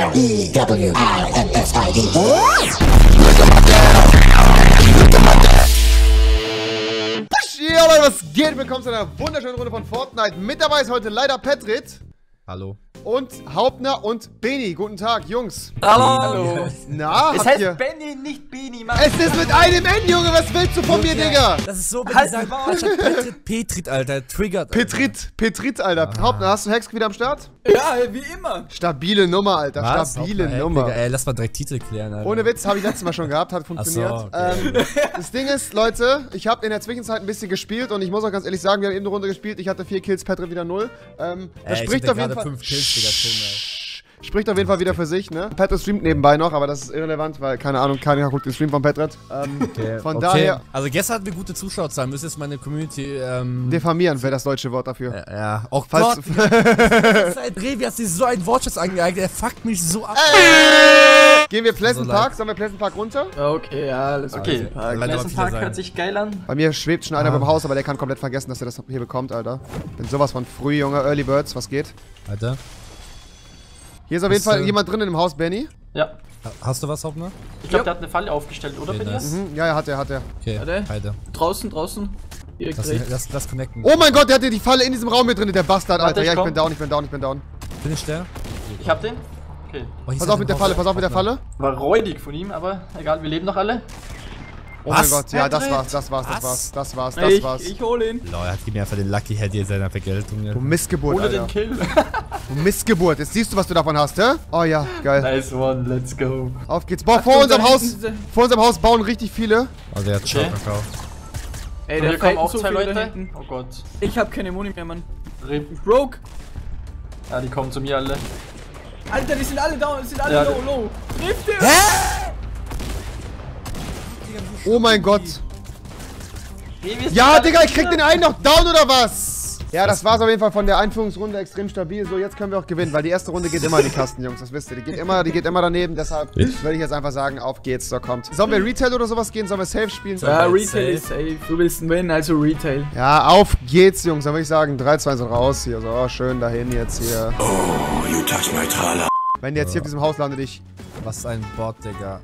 R-E-W-I-N-S-I-D. Ja Leute, was geht? Willkommen zu einer wunderschönen Runde von Fortnite. Mit dabei ist heute leider Petrit. Hallo. Und Hauptner und Beni. Guten Tag, Jungs. Hallo. Na, Es habt ihr... heißt Benny, nicht Beni, Mann. Es ist mit einem N, Junge. Was willst du von mir, Digga? Das ist so, wenn Halt die sagen, die Maul. anstatt Petrit, Alter, triggert. Petrit, Alter. Hauptner, hast du Hex wieder am Start? Ja, wie immer. Stabile Nummer, Alter. Was? Stabile Hauptner, Nummer. Digga, ey, lass mal direkt Titel klären, Alter. Ohne Witz, habe ich letztes Mal schon gehabt, hat funktioniert. Ach so, okay. Das Ding ist, Leute, ich habe in der Zwischenzeit ein bisschen gespielt und ich muss auch ganz ehrlich sagen, wir haben eben eine Runde gespielt, ich hatte 4 Kills, Petrit wieder 0. Das spricht auf jeden Fall... 5 Kills, Digga, Spricht auf jeden Fall wieder für sich, ne? Petrit streamt nebenbei noch, aber das ist irrelevant, weil, keine Ahnung, keiner guckt den Stream von Petrit. Okay. Von daher... Also gestern hatten wir gute Zuschauerzahlen, müsste jetzt meine Community, Diffamieren wäre das deutsche Wort dafür. ja. Auch Falls... Revi hat sich so einen Wortschatz angeeignet, der fuckt mich so ab. Gehen wir Pleasant So Park? leid. Sollen wir Pleasant Park runter? Okay, ja, alles Okay. Park. Leider Pleasant viele Park sein. hört sich geil an. Bei mir schwebt schon einer beim Haus, aber der kann komplett vergessen, dass er das hier bekommt, Alter. Bin sowas von früh, Junge. Early Birds, was geht? Alter, Hier ist auf jeden Ist, Fall jemand drin in dem Haus, Benny. Ja. hast du was, Hauptner? Ich glaube, der hat eine Falle aufgestellt, oder, Okay, Benny? nice. Ja, hat er. Okay, Warte. Alter. Draußen. Direkt rechts. Lass connecten. Oh mein Gott, der hatte die Falle in diesem Raum mit drin, der Bastard, Warte, Alter. ich Ja, ich komm. bin down. Bin ich der? Ich hab den. Okay. Oh, hier Pass ist auf mit der Falle, pass auf mit der Falle. War räudig von ihm, aber egal, wir leben noch alle. Oh mein Was? Gott, ja, das Petrit? war's. Ich hol ihn. Lol, er hat mir einfach den Lucky Head seiner Vergeltung. Du Missgeburt, Ohne den Alter. Kill. Du Missgeburt. Jetzt siehst du, was du davon hast, hä? Oh ja, geil. Nice one, let's go. Auf geht's. Boah, vor unserem da Haus, hinten sind vor unserem Haus bauen richtig viele. Oh, der hat Okay. Kakao. Ey, Und der hier kommen fällt auch so zwei viel da Leute. hinten. Oh Gott. Ich hab keine Muni mehr, Mann. RIP. Broke. Ja, die kommen zu mir alle. Alter, die sind alle down, die sind alle Ja, low. Trifft der? Oh mein Gott. Hey, wir sind Ja, alle Digga, ich krieg hier. den einen noch down oder was? Ja, das war's auf jeden Fall von der Einführungsrunde extrem stabil. So, jetzt können wir auch gewinnen, weil die erste Runde geht immer in die Kasten, Jungs. Das wisst ihr. Die geht immer daneben. Deshalb würde ich jetzt einfach sagen, auf geht's. So, kommt. Sollen wir Retail oder sowas gehen? Sollen wir Safe spielen? Ja, Safe. Retail ist safe. Du willst einen Win, also Retail. Ja, auf geht's, Jungs. Dann würde ich sagen, 3, 2, 1 und raus hier. So, schön dahin jetzt hier. Oh, you touch my trala. Wenn jetzt hier auf diesem Haus landet, ich... Was ein Bot, Digga.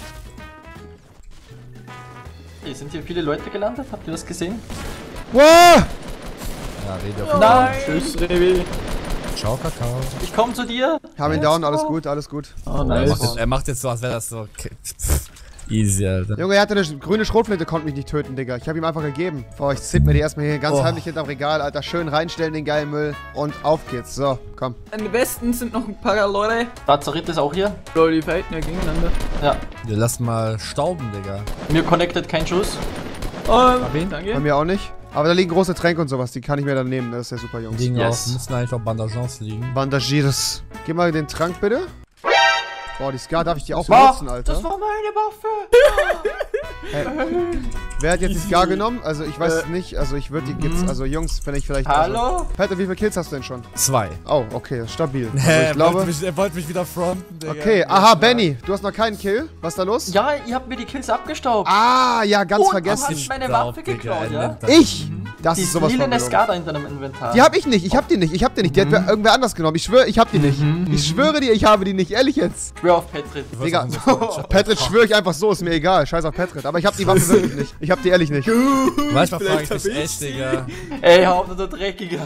Hey, sind hier viele Leute gelandet? Habt ihr das gesehen? Wow! Ja, rede auf Nein! Tschüss, Revi. Ciao, Kakao. Ich komm zu dir! Haben ihn down, alles gut, alles gut. Oh, Er macht jetzt so, als wäre das so. Easy, Alter. Junge, er hatte eine grüne Schrotflinte, konnte mich nicht töten, Digga. Ich habe ihm einfach gegeben. Boah, ich zipp mir die erstmal hier ganz heimlich hinterm Regal, Alter. Schön reinstellen, den geilen Müll. Und auf geht's. So, komm. An den Westen sind noch ein paar Leute. Lazarett ist auch hier. Bro, die fighten ja gegeneinander. Ja. Wir lassen mal stauben, Digga. Mir connected kein Schuss. Oh, wen? Bei danke. mir auch nicht. Aber da liegen große Tränke und sowas. Die kann ich mir dann nehmen. Das ist ja super, Jungs. Liegen Yes. auch, müssen eigentlich auch Bandagens liegen. Bandagiers. Gib mal den Trank, bitte. Boah, die Scar darf ich die auch War- benutzen, Alter. Das war meine Waffe! Wer hat jetzt die Scar genommen? Also, ich weiß es nicht. Also, ich würde die jetzt... Also, Jungs, wenn ich vielleicht... Hallo? Also, Peter, wie viele Kills hast du denn schon? 2. Oh, okay. Stabil. Also, ich glaube... Er wollte mich wieder fronten, Digga. Okay, aha, Benny. Du hast noch keinen Kill. Was ist da los? Ja, ihr habt mir die Kills abgestaubt. Ah, ja, ganz Und vergessen. du hast meine Waffe geklaut, ja? Ich? Das Die ist sowas von lilane gelogen. Skada in deinem Inventar. Die hab ich nicht, ich hab die nicht. Die hat irgendwer anders genommen. Ich schwöre, ich hab die nicht. Ich schwöre dir, ich habe die nicht. Ehrlich jetzt. Schwör auf Petrit. Digga, Petrit schwöre ich einfach so, ist mir egal. Scheiß auf Petrit. Aber ich hab die Waffe wirklich nicht. Ich hab die ehrlich nicht. Manchmal frage ich mich echt, Digga. Ey, Hauptner, du Dreckiger.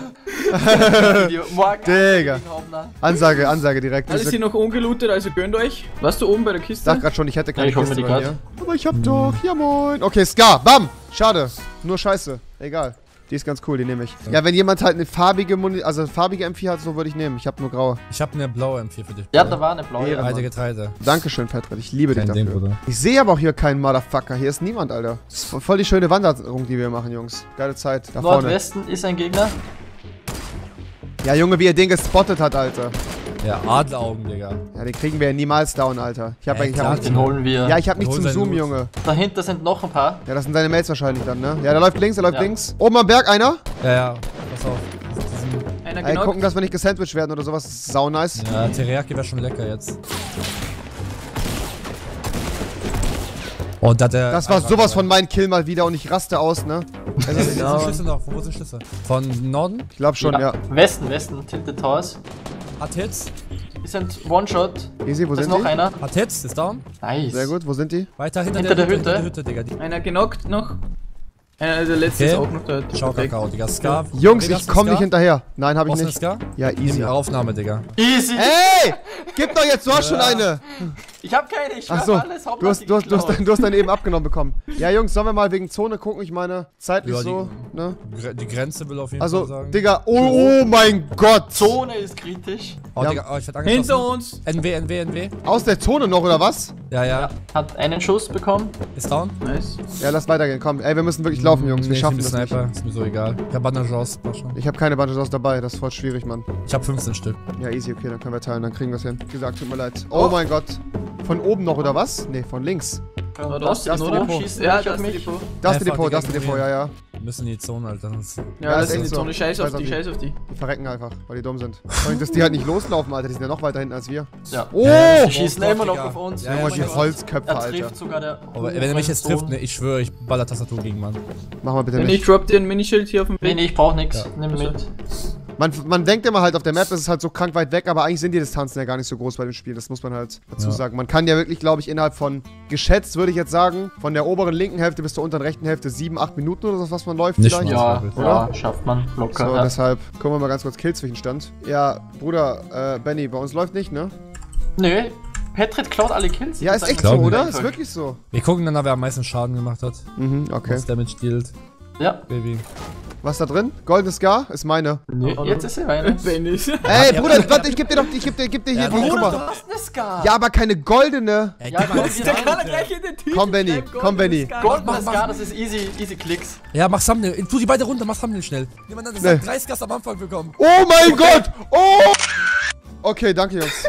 Morgen Digga. Hauptner. Ansage direkt. Alles hier noch ungelootet, also gönnt euch. Warst du oben bei der Ich Kiste? sag grad schon, ich hätte keine Ja, ich hol mir Kiste die bei grad. mir. Aber ich hab doch. Ja, moin. Okay, Scar. Bam. Schade. Nur Scheiße. Egal. Die ist ganz cool, die nehme ich. Ja, wenn jemand halt eine farbige farbige M4 hat, so würde ich nehmen. Ich hab nur graue. Ich habe eine blaue M4 für dich. Ja, da war eine blaue. Ehre. Alte Getreide. Dankeschön, Petrit. Ich liebe dich Kein Ding, dafür. Bruder. Ich sehe aber auch hier keinen Motherfucker. Hier ist niemand, Alter. Das ist voll die schöne Wanderung, die wir machen, Jungs. Geile Zeit. Da vorne. Nordwesten ist ein Gegner. Ja, Junge, wie er den gespottet hat, Alter. Ja, Adleraugen, Digga. Ja, den kriegen wir ja niemals down, Alter. Ich hab Ey, eigentlich... klar, nicht Den holen wir. ja, ich hab nicht Hol zum sein Zoom, Loot. Junge. Dahinter sind noch ein paar. Ja, das sind seine Mates wahrscheinlich dann, ne? Ja, der läuft links, Ja. Oben am Berg einer. Ja, pass auf. Einer Ey, genockt. gucken, dass wir nicht gesandwiched werden oder sowas. Das ist sau nice. Ja, Teriyaki wäre schon lecker jetzt. Und da hat der. Das war sowas von mein Kill mal wieder und ich raste aus, ne? Wo sind Schlüsse noch? Wo sind Schlüsse? Von Norden? Ich glaub schon, ja. Westen, Tilted Towers. Hat Hits. Die sind One-Shot. Easy, wo Da ist sind noch die? einer. Hat Hits, ist down. Nice. Sehr gut, wo sind die? Weiter hinter Hinter der Hütte. Hinter der Hütte, Digga. Einer genockt noch. Einer, der letzte Okay. ist auch noch da. Schau Perfekt. Kakao, Digga. Scar. Jungs, Digga, ich hast du komm nicht Scar? hinterher. Nein, hab ich Brauchst du nicht. Scar? Ja, easy. Nimm Aufnahme, Digga. Easy. Ey! Gib doch jetzt, du hast schon eine! Ich hab keine, ich Achso, hab alles. du hast dann eben abgenommen bekommen. Ja, Jungs, sollen wir mal wegen Zone gucken? Ich meine, zeitlich Ja, so, ne? Die Grenze will auf jeden Also, Fall sagen. Digga, oh mein Gott! Zone ist kritisch. Oh, Ja. Digga, oh, ich werd angeschossen. Hinter uns. NW. Aus der Zone noch, oder was? Ja. Hat einen Schuss bekommen. Ist down. Nice. Ja, lass weitergehen, komm. Ey, wir müssen wirklich laufen, Jungs. Wir Nee, schaffen ich das bin nicht. Sniper. Ist mir so egal. Ich hab Bandage aus. Mach schon. Ich habe keine Bandages dabei, das ist voll schwierig, Mann. Ich hab 15 Stück. Ja, easy, okay, dann können wir teilen, dann kriegen wir es hin. Wie gesagt, tut mir leid. Oh mein Gott. Von oben noch, oder was? Nee, von links. Da Das ist ist oder? Depot. Schießt Ja, nicht das auf ist mich. Depot. Das Einfach Depot, die das ganzen Depot, ja, ja. Wir müssen in die Zone, Alter. Sonst Ja, Ja, das ist ist in echt die so. Zone. Scheiß Scheiß auf auf die, die. scheiß auf die. Die verrecken einfach, weil die dumm sind. Und dass die halt nicht loslaufen, Alter. Die sind ja noch weiter hinten als wir. Ja. Oh! Die schießen immer noch Digga. auf uns. Ja, Oh, ja, die ja. Holzköpfe, Er Alter. trifft sogar der. Aber wenn er mich jetzt trifft, ne, ich schwöre, ich baller Tastatur gegen Mann. Mach mal bitte Wenn nicht. ich drop dir ein Minischild hier auf dem Nee, Weg. ich brauch nix. Ja. Nimm mit. Man denkt immer halt, auf der Map ist es halt so krank weit weg, aber eigentlich sind die Distanzen ja gar nicht so groß bei dem Spiel. Das muss man halt dazu Ja. sagen. Man kann ja wirklich, glaube ich, innerhalb von, geschätzt würde ich jetzt sagen, von der oberen linken Hälfte bis zur unteren rechten Hälfte 7, 8 Minuten oder so, was man läuft Nicht vielleicht. mal. Ja, ja, schafft man locker. So, ja. deshalb gucken wir mal ganz kurz Killzwischenstand. Ja, Bruder, Benny, bei uns läuft nicht, ne? Nö, Petrit klaut alle Kills. Ja, ist Das echt Glaub so, nicht. oder? einfach. Ist wirklich so. Wir gucken dann, wer am meisten Schaden gemacht hat. Mhm, okay. Was Damage dealt. Ja. Baby. Was da drin? Golden Scar? Ist meine. Nee, jetzt ist sie meine. Wenn ich. Ey, Bruder, warte, ich geb dir hier Ja, die, Bruder, guck Bruder, mal. du hast eine Scar. Ja, aber keine goldene. Ey, Ja, gib mal komm, das der Der Scar. kann er gleich in den Titel. Komm, Benny, schreiben, komm, Benny. Goldene Scar, das ist easy Klicks. Ja, mach Thumbnail. Tu die beide runter, mach Thumbnail schnell. Jemand hat Nee. 30 Gas am Anfang bekommen. Oh mein Gott! Oh! Okay, danke, Jungs.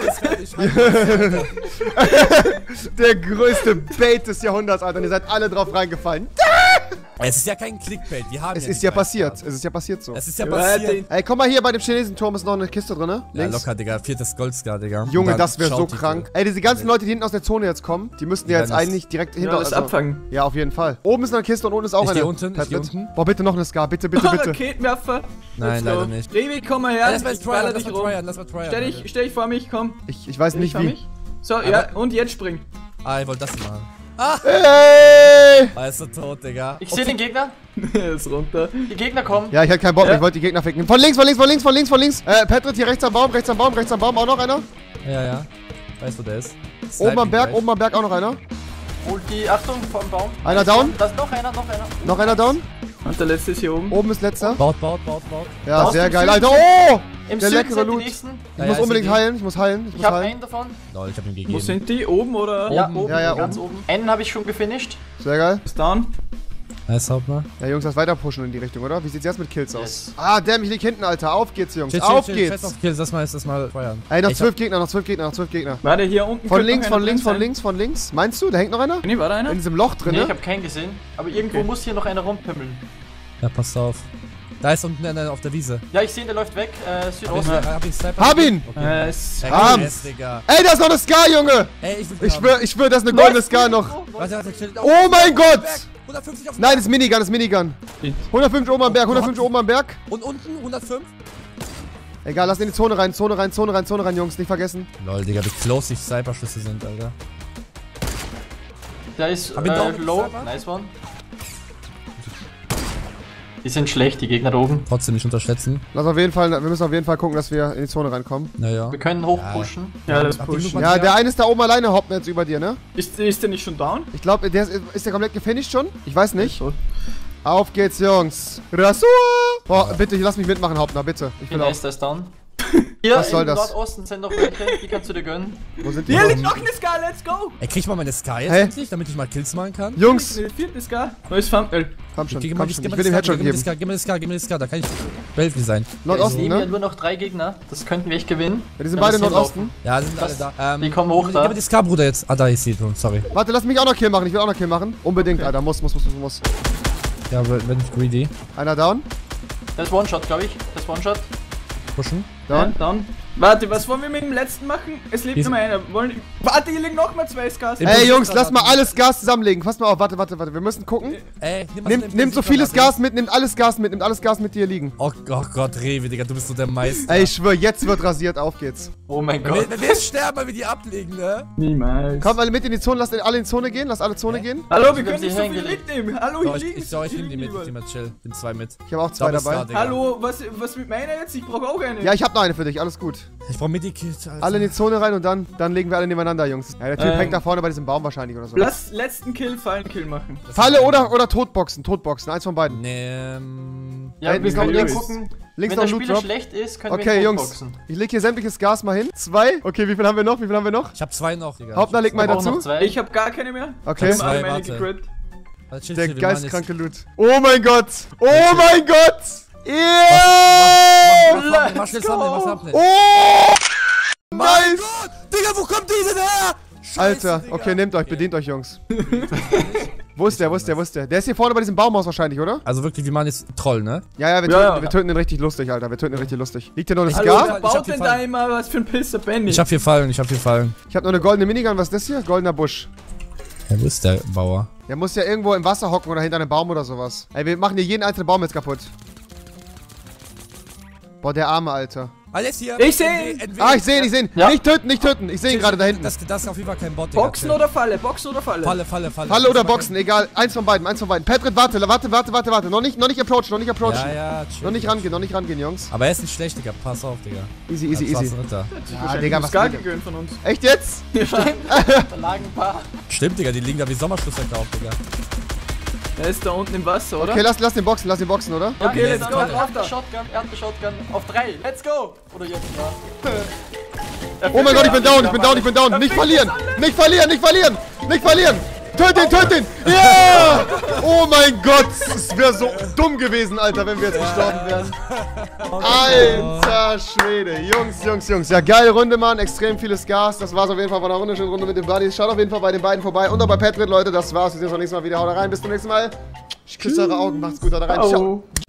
Der größte Bait des Jahrhunderts, Alter. Und ihr seid alle drauf reingefallen. Es ist ja kein Clickbait. Wir haben Es ja ist die ja 30 passiert. Gas. Es ist ja passiert so. Es ist ja Ja, passiert. Ey, komm mal hier, bei dem Chinesenturm ist noch eine Kiste drin, ne? Ja, Links. locker, Digga. 4. Goldscar, Digga. Und Junge, dann das wäre so Schautitel. krank. Ey, diese ganzen Leute, die hinten aus der Zone jetzt kommen, die müssten ja jetzt werden das- eigentlich direkt Ja, hinter das abfangen. Ja, auf jeden Fall. Oben ist noch eine Kiste und unten ist auch Ich eine. geh unten, ich geh Petrit. unten. Boah, bitte noch eine Scar. Bitte, bitte, bitte. Raketenwerfer. Nein, Let's leider go. nicht. Revi, komm mal Ja, her. lass mal Ich baller tryen, lass dich mal rum. tryen, lass mal tryen. Stell dich vor mich, komm. Ich weiß Stell nicht dich vor wie. mich. So, ja, und jetzt spring. Ah, ich wollte das machen. Ey! Ah, ist so tot, Digga. Ich sehe den Gegner. Er ist runter. Die Gegner kommen. Ja, ich hatte keinen Bock mehr. Ja. Ich wollte die Gegner ficken. Von links, von links, von links, von links, von links. Petrit hier rechts am Baum, rechts am Baum, rechts am Baum. Auch noch einer. Ja. Weißt du, wo der ist? Oben am Berg, Sniping oben am Berg auch noch einer. Holt die, Achtung, vom Baum. Einer down. Da ist noch einer. Noch einer down. Und der letzte ist hier oben. Oben ist letzter. gleich. Baut. Ja, Aus sehr dem geil. Süden Alter, sind- oh! Im Der Süden leckere sind die Loot. nächsten. Ich muss unbedingt heilen. Ich muss heilen. Ich Ich muss habe heilen. einen davon. Lol, ich hab ihm Wo gegeben. sind die? Oben oder? Ja, Oben. oben, Ja, ganz oben. Einen habe ich schon gefinisht. Sehr geil. Ist down. Nice, Hauptmann. Ja, Jungs, das weiter pushen in die Richtung, oder? Wie sieht's jetzt mit Kills aus? Yes. Ah, damn, ich lieg hinten, Alter. Auf geht's, Jungs. Chill, Auf chill, geht's. Scheiß auf Kills, lass mal feuern. Ey, noch Ich 12 Gegner, noch 12 Gegner, noch 12 Gegner. Warte, hier unten. Von könnte links, noch von einer links, drin von sein. links, von links. Meinst du, da hängt noch einer? Nee, war da einer? In diesem Loch drin, Nee, ich ne? habe keinen gesehen. Aber irgendwo Okay. muss hier noch einer rumpimmeln. Ja, pass auf. Da ist unten einer auf der Wiese. Ja, ich sehe ihn, der läuft weg. Südosten. Hab ich Sniper? Hab ihn! Okay. Es Ja, Am- yes, Digga. Ey, da ist noch eine Scar, Junge! Ey, ich Ich schwör, das ist eine goldene Scar noch. Warte, chill. Oh mein Gott! 150 auf den Nein, Berg. das ist Minigun, das ist Minigun. 150 oben am Berg, 150 oben am Berg. Und unten 105. Egal, lass in die Zone rein, Zone rein, Jungs, nicht vergessen. Lol, Digga, wie close die Sniper-Schüsse sind, Alter. Der ist Hab ihn down mit dem low. Sniper? Nice one. Die sind schlecht, die Gegner da oben. Trotzdem nicht unterschätzen. Wir müssen auf jeden Fall gucken, dass wir in die Zone reinkommen. Naja. Wir können hochpushen. Ja, das Hab den pushen. Loot- Ja, der eine ist da oben alleine, hoppt jetzt über dir, ne? Ist der nicht schon down? Ich glaube, ist der komplett gefinisht schon? Ich weiß nicht. So. Auf geht's, Jungs. Rasur! Boah, bitte, lass mich mitmachen, Hauptner, bitte. Ich will Genau, auch. ist das down. Hier Was soll im das? Nordosten sind noch welche, die kannst du dir gönnen. Wo sind die? Hier liegt noch eine Scar, let's go! Ey, krieg ich mal meine Sky jetzt Hä? endlich, damit ich mal Kills machen kann? Jungs! Eine vierte Scar. Neues Thumbnail. Komm schon, Gib komm mir schon. die Ich will dem Headshot gib mir geben. die Sky, da kann ich behilflich sein. Es Nordosten, leben ja ne? nur noch 3 Gegner. Das könnten wir echt gewinnen. Ja, die sind Wenn beide das Nordosten. Ja, sind alle Das- da. die kommen hoch gib da. mir die Sky, Bruder, jetzt. Ah, da ist sie, sorry. Warte, lass mich auch noch Kill machen. Ich will auch noch Kill machen. Unbedingt, Alter. Muss. Ja, bin ich greedy. Einer down. Das ist One-Shot, glaube ich. Das ist One-Shot. Pushen. Down. Down. Warte, was wollen wir mit dem letzten machen? Es lebt nur einer. Warte, hier liegen noch mal 2 Skars. Ey, Jungs, lass mal alles Gas zusammenlegen. Pass mal auf, warte. Wir müssen gucken. Ey, Nehmt so vieles Gas mit, nehmt alles Gas mit, die hier liegen. Oh Gott, Rewe, Digga, du bist so der Meister. Ey, ich schwör, jetzt wird rasiert, auf geht's. Oh mein Gott. Wir sterben, weil wir die ablegen, ne? Niemals. Kommt alle mit in die Zone, lasst alle in die Zone gehen, lasst alle Zone gehen. Hallo, wir Ich hab können sie nicht so viel hingelegt. mitnehmen. Hallo, So, hier liegen. ich nehme die mit, ich nehme chill. Bin 2 mit. Ich habe auch 2 dabei. Hallo, was mit meiner jetzt? Ich brauche auch eine. Ja, ich habe noch eine für dich, alles gut. Ich brauch Medikit, Alter. Alle in die Zone rein und dann legen wir alle nebeneinander, Jungs. Ja, der Typ hängt da vorne bei diesem Baum wahrscheinlich oder so. Lass letzten Kill, Fallenkill machen. Falle oder Totboxen, eins von beiden. Ja, hinten wir ist noch können links. gucken. Links Wenn noch der ein Spieler Loot Drop. schlecht ist, können wir Okay, ihn Jungs, totboxen. ich leg hier sämtliches Gas mal hin. 2. Okay, wie viel haben wir noch? Ich hab 2 noch, Digga. Hauptner, leg mal Wir brauchen dazu. noch 2. Ich habe gar keine mehr. Okay. Ich hab alle Zwei, meine warte. gegrabt. Warte, chill, Der chill, wir machen geistkranke Loot. Oh mein Gott! Oh mein Gott! jetzt- Yeah! Mach schnell Thumbnail, mach Thumbnail. Oh! Mein Nice! Gott! Digga, wo kommt die denn her? Scheiße, Alter, Digga. okay, nehmt euch, bedient euch, Jungs. Wo ist der? Der ist hier vorne bei diesem Baumhaus wahrscheinlich, oder? Also wirklich, wir machen jetzt Troll, ne? Ja, wir töten den richtig lustig, Alter. Liegt hier noch das Hallo, Gas? wer Ich baut hab denn hier da Fallen. immer was für ein Pisser Benny? Ich hab 4 Fallen. Ich habe nur eine goldene Minigun. Was ist das hier? Goldener Busch. Ja, wo ist der Bauer? Der muss ja irgendwo im Wasser hocken oder hinter einem Baum oder sowas. Ey, wir machen hier jeden einzelnen Baum jetzt kaputt. Boah, der arme Alter. Alles hier. Ich seh ihn. Ah, ich sehe ihn. Ja. Nicht töten. Ich sehe ihn gerade da hinten. Das ist auf jeden Fall kein Bot, Digga. Boxen Chill. oder Falle? Boxen oder Falle? Falle. Falle oder Boxen, egal. Eins von beiden. Patrick, warte. Noch nicht approachen. Ja, chill. Noch nicht rangehen, Jungs. Aber er ist nicht schlecht, Digga. Pass auf, Digga. Easy. Ritter. Ah, Digga, was gar geht? gegönnt von uns. Echt jetzt? Da lagen ein paar. Stimmt, Digga, die liegen da wie Sommerschlusssäcke auf, Digga. Er ist da unten im Wasser, oder? Okay, lass den boxen, oder? Ja, Okay, let's er go, hat drauf eine da. Shotgun, er hat eine Shotgun. Auf 3. Let's go. Oder jetzt war. Oh mein Gott, ich bin down. Nicht verlieren. Töt ihn. Ja! Oh mein Gott, es wäre so dumm gewesen, Alter, wenn wir jetzt gestorben wären. Alter Schwede. Jungs. Ja, geile Runde, Mann. Extrem vieles Gas. Das war's auf jeden Fall von einer wunderschönen Runde mit den Buddies. Schaut auf jeden Fall bei den beiden vorbei. Und auch bei Patrick, Leute. Das war's. Wir sehen uns beim nächsten Mal wieder. Haut rein. Bis zum nächsten Mal. Ich küsse eure Augen. Macht's gut. Haut rein. Ciao.